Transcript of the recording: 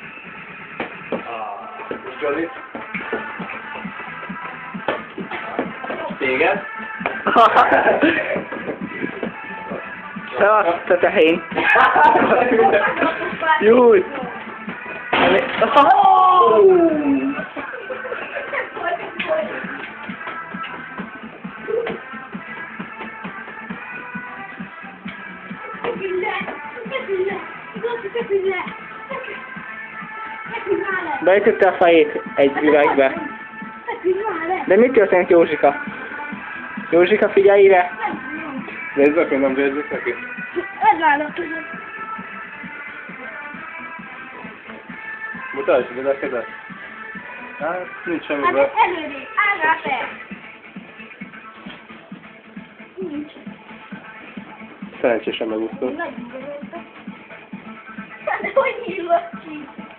Zsoli. Téged. Azt a tehén. Júj! Beütötte a fejét egy üvegbe. De mit történt, Józsika? Józsika, figyelj ide! Nézzük, hogy nem nézzük neki. Mutasd, ide a kezed. Hát, nincs semmi baj. Előre, állj fel! Nincs. Szerencsésen megúsztad. Nagyon görögbe. Hát hogy hívott ki?